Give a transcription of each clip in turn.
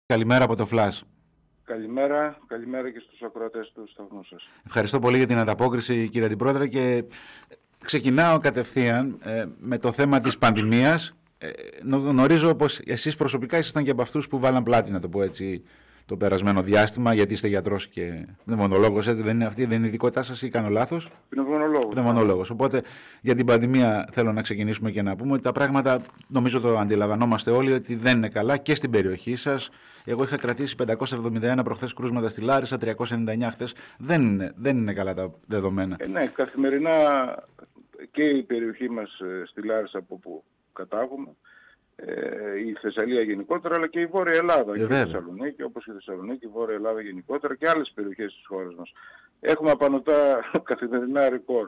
Καλημέρα από το Flash. Καλημέρα και στους ακροατές του σταθμού σας. Ευχαριστώ πολύ για την ανταπόκριση, κύριε Αντιπρόεδρε, και ξεκινάω κατευθείαν με το θέμα της πανδημίας. Γνωρίζω πως εσείς προσωπικά ήσασταν και από αυτούς που βάλαν πλάτη, να το πω έτσι, το περασμένο διάστημα, γιατί είστε γιατρός και πνευμονολόγος, έτσι δεν είναι αυτή, δεν είναι η ειδικότητά σας ή κάνω λάθος? Πνευμονολόγος. Οπότε για την πανδημία θέλω να ξεκινήσουμε και να πούμε ότι τα πράγματα, νομίζω το αντιλαμβανόμαστε όλοι, ότι δεν είναι καλά και στην περιοχή σας. Εγώ είχα κρατήσει 571 προχθές κρούσματα στη Λάρισα, 399 χθες. Δεν είναι καλά τα δεδομένα. Ναι, καθημερινά και η περιοχή μας στη Λάρισα από όπου κατάγουμε, η Θεσσαλία γενικότερα, αλλά και η Βόρεια Ελλάδα και η Θεσσαλονίκη, όπως η Θεσσαλονίκη, η Βόρεια Ελλάδα γενικότερα και άλλες περιοχές της χώρας μας. Έχουμε απανωτά καθημερινά ρεκόρ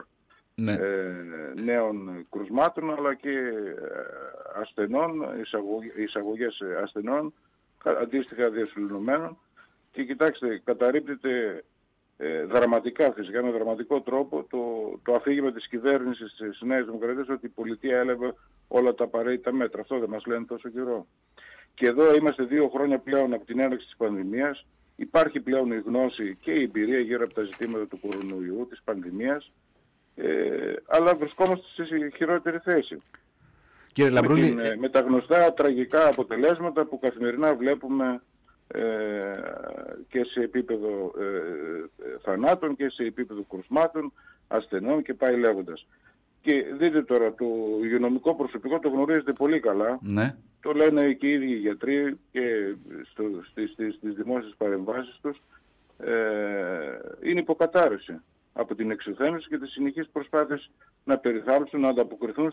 νέων κρουσμάτων, αλλά και ασθενών, εισαγωγές ασθενών, αντίστοιχα διασωληνωμένων. Και κοιτάξτε, καταρρίπτεται δραματικά, φυσικά με δραματικό τρόπο, το αφήγημα της κυβέρνησης της Νέας Δημοκρατίας ότι η πολιτεία έλαβε όλα τα απαραίτητα μέτρα. Αυτό δεν μας λένε τόσο καιρό. Και εδώ είμαστε 2 χρόνια πλέον από την έναρξη της πανδημίας. Υπάρχει πλέον η γνώση και η εμπειρία γύρω από τα ζητήματα του κορονοϊού, της πανδημίας, αλλά βρισκόμαστε σε χειρότερη θέση. Κύριε Λαμπρούλη, με τα γνωστά τραγικά αποτελέσματα που καθημερινά βλέπουμε και σε επίπεδο θανάτων και σε επίπεδο κρουσμάτων, ασθενών και πάει λέγοντας. Και δείτε τώρα, το υγειονομικό προσωπικό το γνωρίζετε πολύ καλά. Ναι. Το λένε και οι ίδιοι οι γιατροί και στις δημόσιες παρεμβάσεις τους. Είναι υποκατάρρευση από την εξουθένωση και τις συνεχείς προσπάθειες να περιθάλψουν, να ανταποκριθούν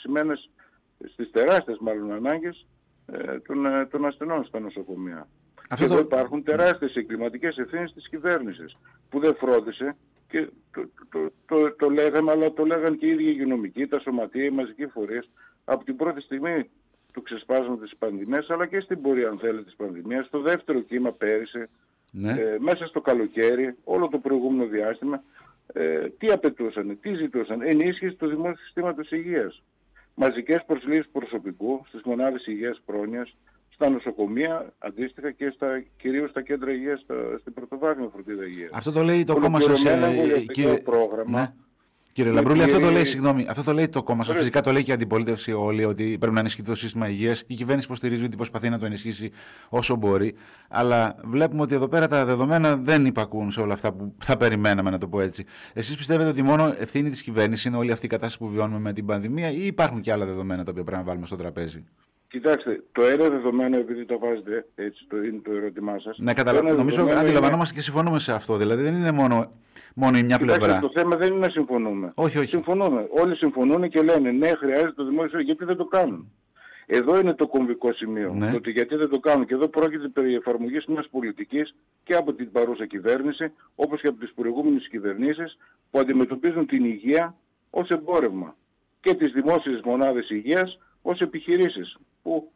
στις τεράστιες μάλλον ανάγκες των ασθενών στα νοσοκομεία. Και εδώ υπάρχουν τεράστιες εγκληματικές ευθύνες της κυβέρνησης που δεν φρόντισε και το λέγαμε, αλλά το λέγαν και οι ίδιοι οι υγειονομικοί, τα σωματεία, οι μαζικοί φορείς από την πρώτη στιγμή του ξεσπάσματος της πανδημίας, αλλά και στην πορεία αν θέλετε της πανδημίας, στο δεύτερο κύμα πέρυσι, μέσα στο καλοκαίρι, όλο το προηγούμενο διάστημα, τι απαιτούσαν, τι ζητούσαν? Ενίσχυση του δημόσιου συστήματος υγείας. Μαζικές προσλήψεις προσωπικού στις μονάδες υγείας πρόνοιας, στα νοσοκομεία, αντίστοιχα και κυρίως στα κέντρα υγείας, στην πρωτοβάθμια φροντίδα υγείας. Αυτό το λέει το κόμμα σας, κύριε πρόγραμμα. Ναι. Κύριε Λαμπρούλη, αυτό το λέει το κόμμα σας. Φυσικά το λέει και η αντιπολίτευση όλοι, ότι πρέπει να ενισχυθεί το σύστημα υγείας. Η κυβέρνηση υποστηρίζει ότι προσπαθεί να το ενισχύσει όσο μπορεί. Αλλά βλέπουμε ότι εδώ πέρα τα δεδομένα δεν υπακούν σε όλα αυτά που θα περιμέναμε, να το πω έτσι. Εσείς πιστεύετε ότι μόνο ευθύνη της κυβέρνησης είναι όλη αυτή η κατάσταση που βιώνουμε με την πανδημία, ή υπάρχουν και άλλα δεδομένα τα οποία πρέπει να βάλουμε στο τραπέζι? Κοιτάξτε, το ένα δεδομένο, επειδή το βάζετε έτσι, είναι το ερώτημά σας. Ναι, νομίζω αντιλαμβανόμαστε και συμφωνούμε σε αυτό. Δηλαδή δεν είναι μόνο η μια πλευρά. Το θέμα δεν είναι να συμφωνούμε. Όχι. Συμφωνούμε. Όλοι συμφωνούν και λένε ναι, χρειάζεται το δημόσιο, γιατί δεν το κάνουν. Εδώ είναι το κομβικό σημείο. Ναι. Το ότι γιατί δεν το κάνουν. Και εδώ πρόκειται περί εφαρμογής μιας πολιτικής και από την παρούσα κυβέρνηση, όπως και από τις προηγούμενες κυβερνήσεις, που αντιμετωπίζουν την υγεία ως εμπόρευμα. Και τις δημόσιες μονάδες υγείας ως επιχειρήσεις, που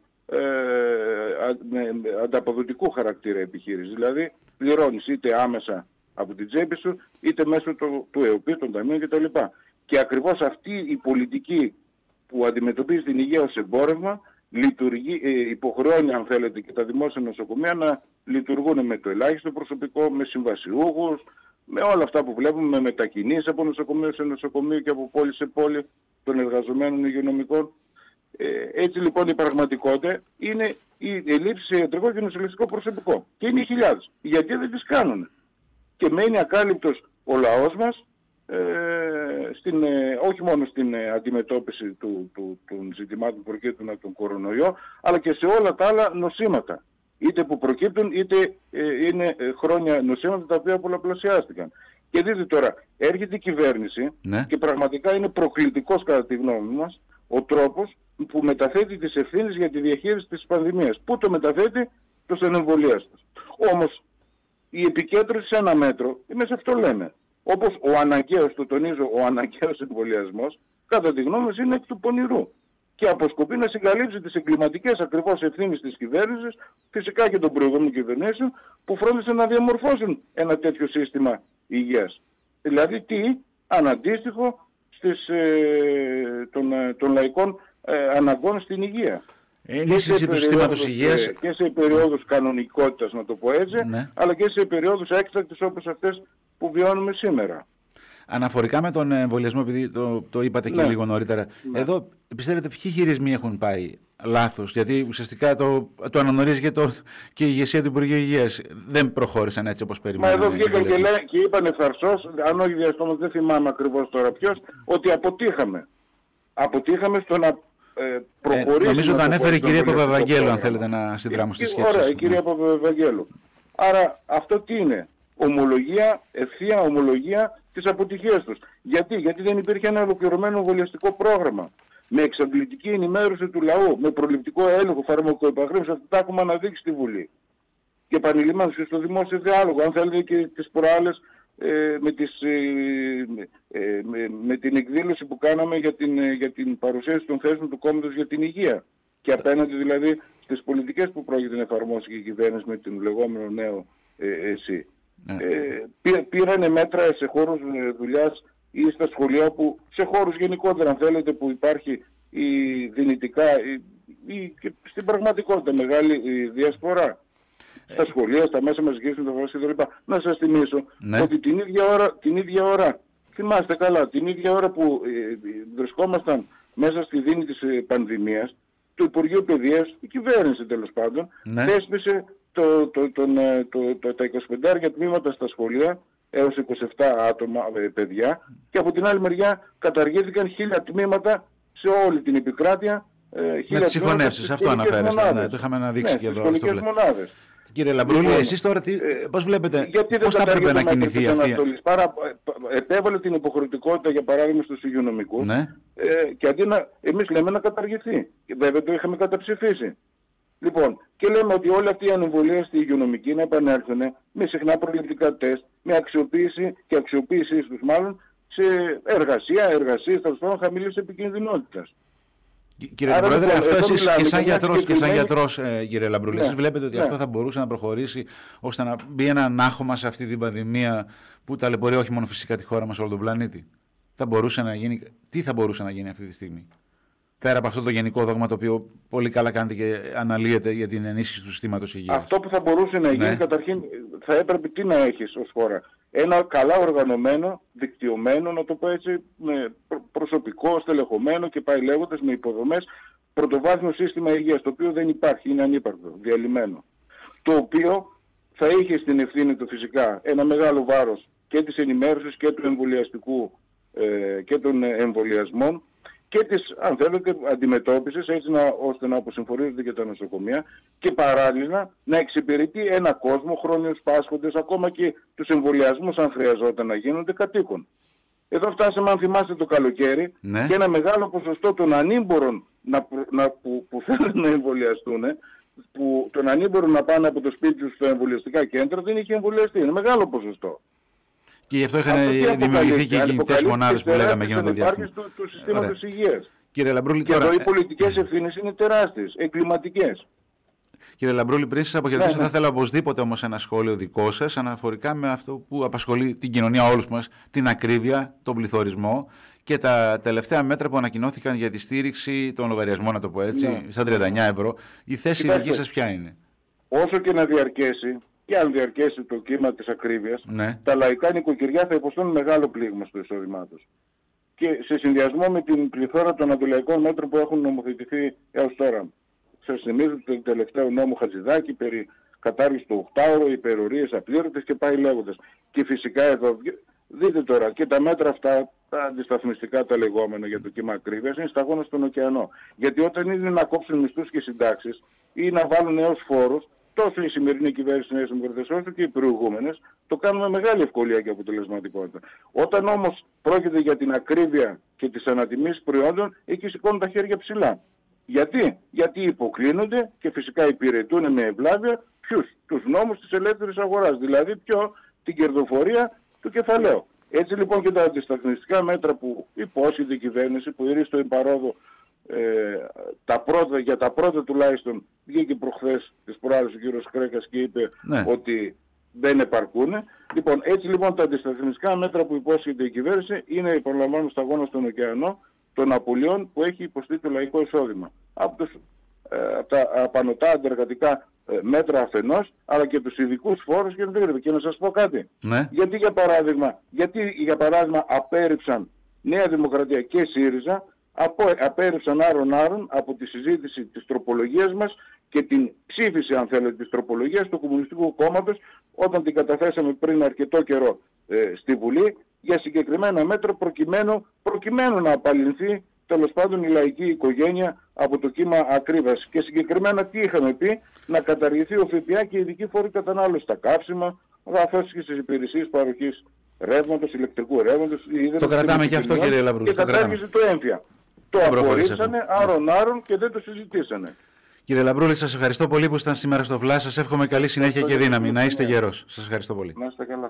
με ανταποδοτικού χαρακτήρα επιχείρηση. Δηλαδή πληρώνεις είτε άμεσα από την τσέπη σου, είτε μέσω του ΕΟΠΗ, των ταμείων κτλ. Και ακριβώς αυτή η πολιτική που αντιμετωπίζει την υγεία ως εμπόρευμα υποχρεώνει, αν θέλετε, και τα δημόσια νοσοκομεία να λειτουργούν με το ελάχιστο προσωπικό, με συμβασιούχους, με όλα αυτά που βλέπουμε, με μετακινήσεις από νοσοκομείο σε νοσοκομείο και από πόλη σε πόλη των εργαζομένων υγειονομικών. Έτσι λοιπόν η πραγματικότητα είναι η ελλείψη σε ιατρικό και νοσηλευτικό προσωπικό. Και είναι οι χιλιάδες. Γιατί δεν τις κάνουν? Και μένει ακάλυπτος ο λαός μας, όχι μόνο στην αντιμετώπιση των ζητημάτων που προκύπτουν από τον κορονοϊό, αλλά και σε όλα τα άλλα νοσήματα. Είτε που προκύπτουν, είτε είναι χρόνια νοσήματα τα οποία πολλαπλασιάστηκαν. Και δείτε τώρα, έρχεται η κυβέρνηση και πραγματικά είναι προκλητικός κατά τη γνώμη μας ο τρόπος που μεταθέτει τις ευθύνες για τη διαχείριση της πανδημίας. Πού το μεταθέτει? Στους εμβολιάστες. Όμως η επικέντρωση σε ένα μέτρο, εμείς αυτό λέμε, όπως ο αναγκαίος, το τονίζω, ο αναγκαίος εμβολιασμός, κατά τη γνώμη μας είναι εκ του πονηρού. Και αποσκοπεί να συγκαλύψει τις εγκληματικές ακριβώς ευθύνες της κυβέρνησης, φυσικά και των προηγούμενων κυβερνήσεων, που φρόντισαν να διαμορφώσουν ένα τέτοιο σύστημα υγείας. Δηλαδή τι? Αναντίστοιχο των λαϊκών αναγκών στην υγεία. ενίσχυση του συστήματος υγείας. Και σε περιόδους κανονικότητας, να το πω έτσι, ναι, αλλά και σε περιόδους έκτακτης όπως αυτές που βιώνουμε σήμερα. Αναφορικά με τον εμβολιασμό, επειδή το είπατε και λίγο νωρίτερα, εδώ πιστεύετε ποιοι χειρισμοί έχουν πάει λάθος? Γιατί ουσιαστικά το αναγνωρίζει και η ηγεσία του Υπουργείου Υγείας. Δεν προχώρησαν έτσι όπως περιμέναμε. Μα εδώ βγήκαν και είπαν ευθαρσώς, αν όχι διαστόματος, δεν θυμάμαι ακριβώς τώρα ποιος, ότι αποτύχαμε. Αποτύχαμε στο να προχωρήσει. Νομίζω το ανέφερε η κυρία Παπαευαγγέλου, αν θέλετε να συνδράμουμε στη σκέψη. Ωραία, η κυρία Παπαευαγγέλου. Άρα αυτό τι είναι? Ομολογία, ευθεία ομολογία της αποτυχίας τους. Γιατί δεν υπήρχε ένα ολοκληρωμένο εμβολιαστικό πρόγραμμα. Με εξαντλητική ενημέρωση του λαού, με προληπτικό έλεγχο, φαρμακοεπαγρύπνηση, αυτά τα έχουμε αναδείξει στη Βουλή. Και επανειλημμένως και στο δημόσιο διάλογο, αν θέλετε και τις προάλλες με την εκδήλωση που κάναμε για την παρουσίαση των θέσεων του κόμματος για την υγεία. Και απέναντι δηλαδή στις πολιτικές που πρόκειται να εφαρμόσει και η κυβέρνηση με την λεγόμενο νέο ΕΣΥ. Πήρανε μέτρα σε χώρους δουλειάς ή στα σχολεία, που σε χώρους γενικότερα αν θέλετε, που υπάρχει η δυνητικά ή και στην πραγματικότητα μεγάλη διασπορά. Στα σχολεία, στα μέσα μαζικής μεταφοράς κλπ. Να σας θυμίσω ότι την ίδια ώρα, θυμάστε καλά, την ίδια ώρα που βρισκόμασταν μέσα στη δίνη της πανδημίας, το Υπουργείο Παιδείας, η κυβέρνηση τέλος πάντων, θέσπισε τα 25 τμήματα στα σχολεία έως 27 άτομα παιδιά, και από την άλλη μεριά καταργήθηκαν 1000 τμήματα σε όλη την επικράτεια. Με τις συγχωνεύσεις, αυτό αναφέρεστε. Ναι, το είχαμε αναδείξει και εδώ. Μονάδες. Κύριε Λαμπρούλη, εσείς τώρα πώς βλέπετε, πώς θα έπρεπε να κινηθεί αυτή? Επέβαλε την υποχρεωτικότητα, για παράδειγμα, στους υγειονομικούς, και αντί εμείς λέμε να καταργηθεί. Βέβαια το είχαμε καταψηφίσει. Λοιπόν, και λέμε ότι όλοι αυτοί οι ανεμβολίες στη υγειονομική να επανέλθουν με συχνά προληπτικά τεστ, με αξιοποίηση και αξιοποίησή τους μάλλον σε εργασίες τέλος πάντων χαμηλής επικινδυνότητας. Κύριε Πρόεδρε, αυτό εσείς και σαν γιατρός, κύριε Λαμπρούλη, εσείς βλέπετε ότι αυτό θα μπορούσε να προχωρήσει ώστε να μπει ένα ανάχωμα σε αυτή την πανδημία που ταλαιπωρεί όχι μόνο φυσικά τη χώρα μας, όλο τον πλανήτη? Θα μπορούσε να γίνει, τι θα μπορούσε να γίνει αυτή τη στιγμή? Πέρα από αυτό το γενικό δόγμα, το οποίο πολύ καλά κάνετε και αναλύετε για την ενίσχυση του συστήματος υγείας. Αυτό που θα μπορούσε να γίνει, καταρχήν, θα έπρεπε τι να έχεις ως χώρα? Ένα καλά οργανωμένο, δικτυωμένο, να το πω έτσι, με προσωπικό, στελεχωμένο και πάει λέγοντας, με υποδομές, πρωτοβάθμιο σύστημα υγείας, το οποίο δεν υπάρχει, είναι ανύπαρκτο, διαλυμένο. Το οποίο θα είχε στην ευθύνη του φυσικά ένα μεγάλο βάρος και της ενημέρωσης και του εμβολιαστικού και των εμβολιασμών, και της, αν θέλετε, αντιμετώπισης, έτσι ώστε να αποσυμφορίζονται και τα νοσοκομεία, και παράλληλα να εξυπηρετεί ένα κόσμο, χρόνιους πάσχοντες, ακόμα και τους εμβολιασμούς, αν χρειαζόταν να γίνονται, κατοίκων. Εδώ φτάσαμε, αν θυμάστε, το καλοκαίρι, και ένα μεγάλο ποσοστό των ανήμπορων που θέλουν να εμβολιαστούν, που των ανήμπορων να πάνε από το σπίτι τους στα εμβολιαστικά κέντρα, δεν είχε εμβολιαστεί. Είναι μεγάλο ποσοστό. Και γι' αυτό είχαν δημιουργηθεί και οι κινητές μονάδες που λέγαμε εκείνο το διάστημα. Του συστήματος υγείας. Κύριε Λαμπρούλη, και εδώ οι πολιτικές ευθύνες είναι τεράστιες, εγκληματικές. Κύριε Λαμπρούλη, πριν σας αποχαιρετήσω, θα ήθελα οπωσδήποτε όμως ένα σχόλιο δικό σας αναφορικά με αυτό που απασχολεί την κοινωνία όλους μας, την ακρίβεια, τον πληθωρισμό και τα τελευταία μέτρα που ανακοινώθηκαν για τη στήριξη των λογαριασμών, να το πω έτσι, στα 39 ευρώ. Η θέση δική σας ποια είναι? Όσο και να διαρκέσει, και αν διαρκέσει το κύμα της ακρίβειας, τα λαϊκά νοικοκυριά θα υποστούν μεγάλο πλήγμα στο εισόδημά τους. Και σε συνδυασμό με την πληθώρα των αντιλαϊκών μέτρων που έχουν νομοθετηθεί έως τώρα. Σας θυμίζω το τελευταίο νόμο Χατζηδάκη περί κατάργηση του 8ωρου, υπερορίες απλήρωτες και πάει λέγοντας. Και φυσικά εδώ, δείτε τώρα, και τα μέτρα αυτά, τα αντισταθμιστικά τα λεγόμενα για το κύμα ακρίβειας, είναι σταγόνα στον ωκεανό. Γιατί όταν είναι να κόψουν μισθούς και συντάξεις ή να βάλουν νέους φόρους, τόσο η σημερινή κυβέρνηση Νέας Δημοκρατίας όσο και οι προηγούμενες το κάνουν με μεγάλη ευκολία και αποτελεσματικότητα. Όταν όμως πρόκειται για την ακρίβεια και τις ανατιμήσεις προϊόντων, εκεί σηκώνουν τα χέρια ψηλά. Γιατί υποκλίνονται και φυσικά υπηρετούν με ευλάβεια τους νόμους της ελεύθερης αγοράς, δηλαδή την κερδοφορία του κεφαλαίου. Έτσι λοιπόν και τα αντισταθμιστικά μέτρα που υπόσχεται η κυβέρνηση, που ήρθε στο εμπαρόδο, για τα πρώτα τουλάχιστον, βγήκε προχθές τις προάλλες ο κύριος Κρέκας και είπε ότι δεν επαρκούν. Λοιπόν, έτσι λοιπόν τα αντισταθμιστικά μέτρα που υπόσχεται η κυβέρνηση είναι, επαναλαμβάνω, σταγόνα στον ωκεανό των απολειών που έχει υποστεί το λαϊκό εισόδημα από τους τα απανωτά αντεργατικά μέτρα αφενός, αλλά και τους ειδικούς φόρους και και να σας πω κάτι. Ναι. Γιατί για παράδειγμα απέρριψαν Νέα Δημοκρατία και ΣΥΡΙΖΑ, απέρριψαν άρον-άρον από τη συζήτηση της τροπολογίας μας και την ψήφιση, αν θέλετε, της τροπολογίας του Κομμουνιστικού Κόμματος όταν την καταθέσαμε πριν αρκετό καιρό στη Βουλή για συγκεκριμένα μέτρα προκειμένου να απαλληλθεί τέλος πάντων η λαϊκή οικογένεια από το κύμα ακρίβειας. Και συγκεκριμένα τι είχαμε πει? Να καταργηθεί ο ΦΠΑ και η ειδική φόρη κατανάλωση στα καύσιμα, καθώς και στις υπηρεσίες παροχής ρεύματος, ηλεκτρικού ρεύματος. Το κρατάμε και αυτό, κύριε Λαμπρούλη. Και κατάργησε το έμφυα. Το απορρίψανε άρον-άρον και δεν το συζητήσανε. Κύριε Λαμπρούλη, σας ευχαριστώ πολύ που ήσταν σήμερα στο Flash. Σας εύχομαι καλή συνέχεια και δύναμη. Να είστε γερός. Σας ευχαριστώ πολύ. Να είστε καλά.